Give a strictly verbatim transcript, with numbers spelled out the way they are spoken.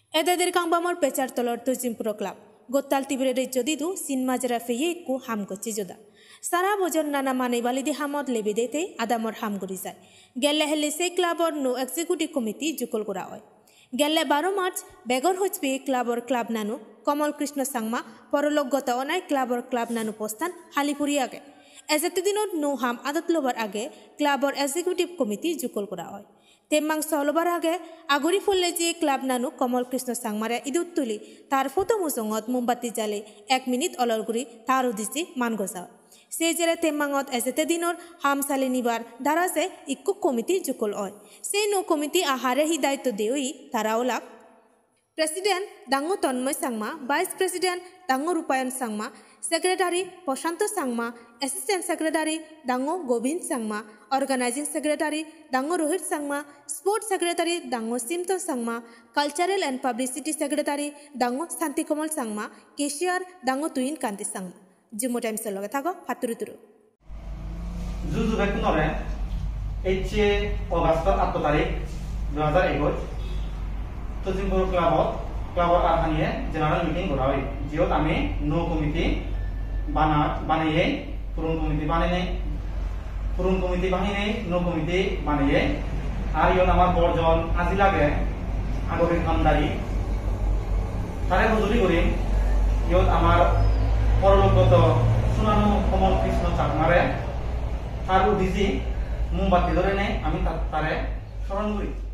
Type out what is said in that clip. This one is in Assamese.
Edader kang bamor pecar tolor to jimpro club. Gottal tibrere jodidu sin majra feye ku ham gochi joda. Sara bojor nana mane balidi hamot lebedete adamor ham gori jay. Gelle helle se clubor no executive committee jukol kora hoy. Gelle twelve March begor hojpe clubor club nanu Kamal Krishna Sangma porolog gota onai clubor club nanu postan halipuri age. Ezete dinot no ham adat lobar age clubor executive committee jukol kora hoy. Temang solobar age aguri folle je club nanu Kamal Krishna Sangmare idut tuli tar photo musongot mombati jale এক minute olor guri taru disi man gosa. Se jere temangot ezete dinor ham sale nibar darase ikku committee jukol hoy. Se no committee ahare hi daitto deui taraolak President Dango Tonmoy Sangma, Vice President Dango Rupayan Sangma, Secretary Poshanto Sangma, Assistant Secretary Dango Gobind Sangma, Organizing Secretary Dango Rohit Sangma, Sports Secretary Dango Simto Sangma, Cultural and Publicity Secretary Dango Santikomal Sangma, Cashier Dango Tuin Kanti Sangma. Jumo Times loge thago paturuturu. Juju bekunore eight August eight tarik two thousand twenty-one তো জিম্বুর ক্লাবত ক্লাবর আরহানিয়ে জেনারেল মিটিং করা হয় জিওত আমি নো কমিটি বানা বানাইয়ে পুরন কমিটি বানাইনে পুরন কমিটি বানাইনে নো কমিটি বানাইয়ে আর ইয়ন আমার বড়জন আজি লাগে আগরিক আমদারি তারে বদলি করি ইয়ত আমার পরলোকগত সুনানো কমল কৃষ্ণ চাকমারে আর উদিজি মোমবাতি ধরে নে আমি তারে স্মরণ করি।